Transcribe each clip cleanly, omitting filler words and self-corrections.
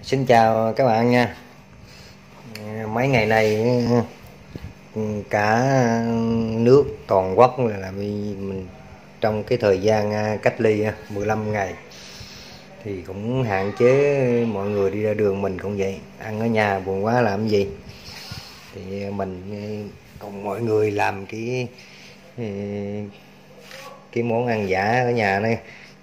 Xin chào các bạn nha. Mấy ngày nay cả nước toàn quốc là mình trong cái thời gian cách ly 15 ngày thì cũng hạn chế mọi người đi ra đường, mình cũng vậy, ăn ở nhà buồn quá làm gì thì mình cùng mọi người làm cái món ăn giả ở nhà này,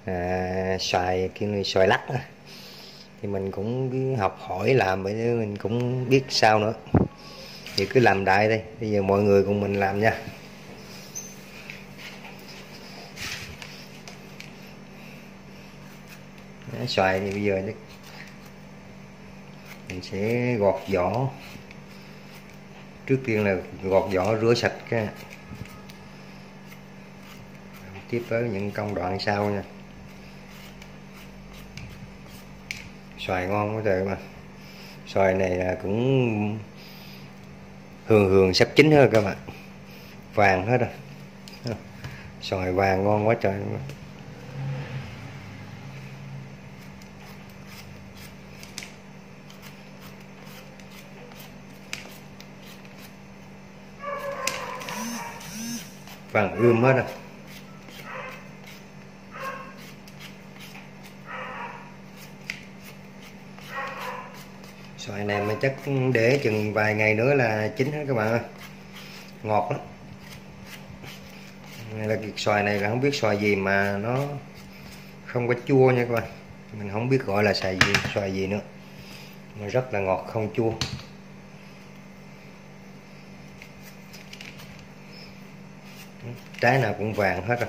xoài lắc đó. Thì mình cũng cứ học hỏi làm vậy chứ mình cũng biết sao nữa, thì cứ làm đại đây. Bây giờ mọi người cùng mình làm nha. Xoài thì bây giờ mình sẽ gọt vỏ. Trước tiên là gọt vỏ, rửa sạch cái, tiếp tới những công đoạn sau nha. Xoài ngon quá trời mà. Xoài này là cũng hường sắp chín hết các bạn, vàng hết rồi. Xoài vàng ngon quá trời. Vàng ươm hết rồi. Xoài này mà chắc để chừng vài ngày nữa là chín hết các bạn ơi, ngọt lắm. Là xoài này là không biết xoài gì mà nó không có chua nha các bạn, mình không biết gọi là xoài gì nữa, mà rất là ngọt không chua. Trái nào cũng vàng hết rồi.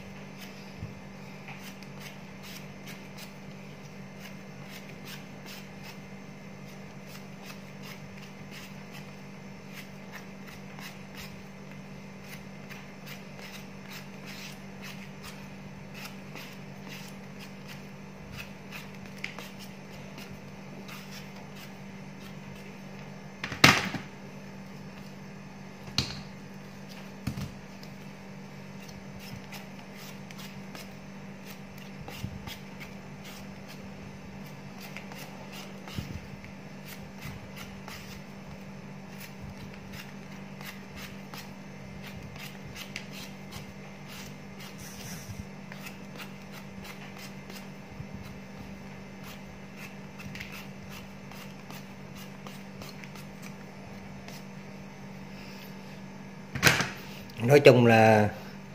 Nói chung là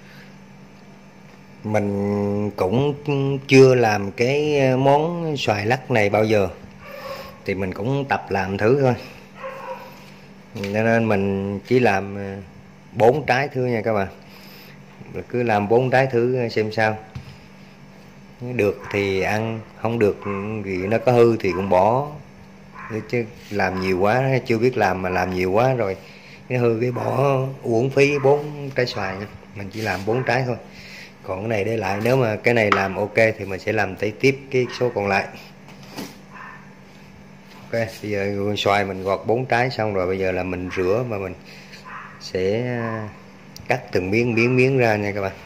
mình cũng chưa làm cái món xoài lắc này bao giờ, thì mình cũng tập làm thử thôi, cho nên mình chỉ làm 4 trái thử nha các bạn. Cứ làm 4 trái thử xem sao, được thì ăn, không được thì nó có hư thì cũng bỏ, chứ làm nhiều quá chưa biết làm mà làm nhiều quá rồi cái hư cái bỏ, uổng phí 4 trái xoài nha. Mình chỉ làm 4 trái thôi, còn cái này để lại, nếu mà cái này làm ok thì mình sẽ làm tiếp cái số còn lại. Ok, bây giờ xoài mình gọt 4 trái xong rồi, bây giờ là mình rửa và mình sẽ cắt từng miếng ra nha các bạn.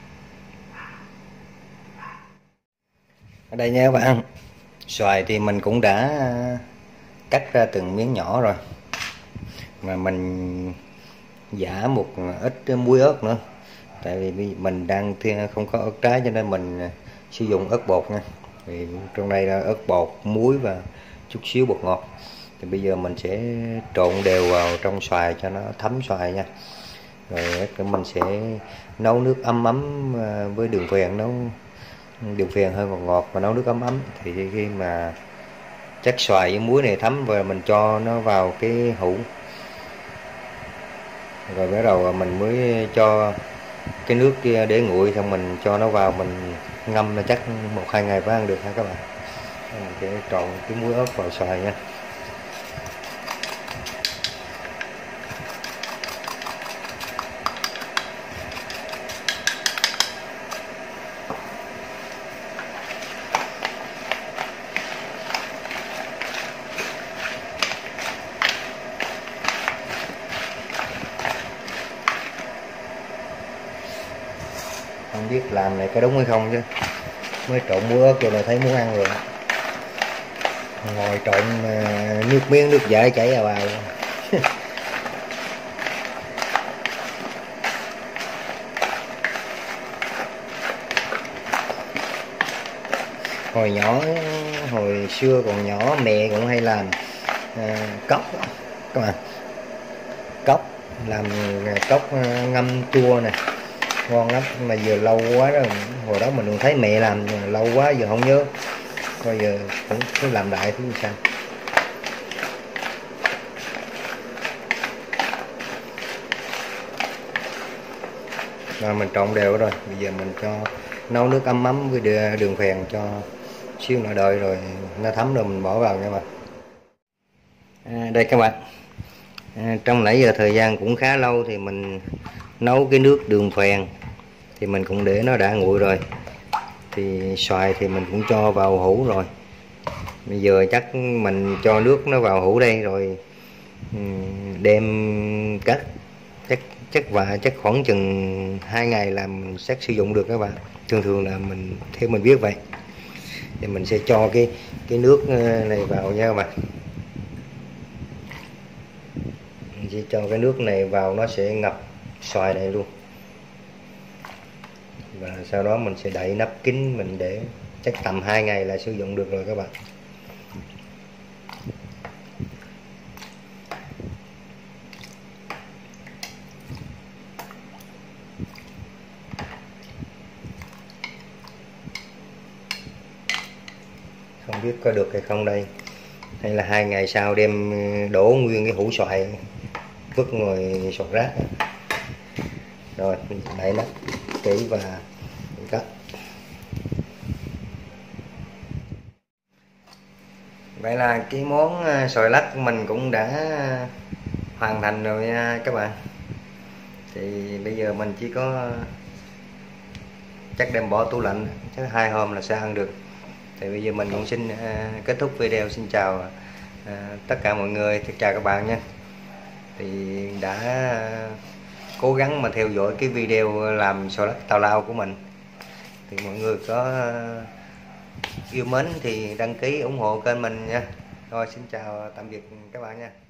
Ở đây nha các bạn, xoài thì mình cũng đã cắt ra từng miếng nhỏ rồi, mà mình giả một ít muối ớt nữa, tại vì mình đang không có ớt trái cho nên mình sử dụng ớt bột nha. Thì trong đây là ớt bột, muối và chút xíu bột ngọt. Thì bây giờ mình sẽ trộn đều vào trong xoài cho nó thấm xoài nha. Rồi mình sẽ nấu nước ấm với đường phèn, nấu đường phèn hơi ngọt ngọt và nấu nước ấm. Thì khi mà chắc xoài với muối này thấm và mình cho nó vào cái hũ, rồi bắt đầu mình mới cho cái nước kia để nguội, xong mình cho nó vào mình ngâm, là chắc 1-2 ngày mới ăn được ha các bạn. Mình sẽ trộn cái muối ớt vào xoài nha. Không biết làm này có đúng hay không chứ mới trộn muối ớt vô là thấy muốn ăn rồi. ngồi trộn nước miếng nước dãi chảy vào. Hồi nhỏ, hồi xưa còn nhỏ mẹ cũng hay làm cốc các bạn, cốc làm cốc ngâm chua nè, ngon lắm. Mà giờ lâu quá rồi, hồi đó mình cũng thấy mẹ làm lâu quá giờ không nhớ, bây giờ cũng cứ làm lại thứ sao. Rồi mình trộn đều rồi, bây giờ mình cho nấu nước ấm ấm với đường phèn cho xíu nữa, đợi rồi nó thấm rồi mình bỏ vào nha bạn. Đây các bạn, trong nãy giờ thời gian cũng khá lâu thì mình nấu cái nước đường phèn thì mình cũng để nó đã nguội rồi, thì xoài thì mình cũng cho vào hũ rồi. Bây giờ chắc mình cho nước nó vào hũ đây rồi đem cắt chắc và chắc khoảng chừng 2 ngày là mình sẽ sử dụng được các bạn. Thường là mình theo mình biết vậy. Thì mình sẽ cho cái nước này vào nha các bạn. Mình sẽ cho cái nước này vào, nó sẽ ngập xoài này luôn. Và sau đó mình sẽ đậy nắp kín, mình để chắc tầm 2 ngày là sử dụng được rồi các bạn. Không biết có được hay không đây, hay là 2 ngày sau đem đổ nguyên cái hũ xoài vứt ngoài sọt rác. Rồi mình đậy nắp kỹ và cắt. Vậy là cái món xoài lắc mình cũng đã hoàn thành rồi nha các bạn. Thì bây giờ mình chỉ có chắc đem bỏ tủ lạnh, chắc 2 hôm là sẽ ăn được. Thì bây giờ mình cũng xin kết thúc video. Xin chào tất cả mọi người, chào các bạn nha. Thì đã cố gắng mà theo dõi cái video làm xoài lắc tào lao của mình. Thì mọi người có yêu mến thì đăng ký ủng hộ kênh mình nha. Rồi xin chào tạm biệt các bạn nha.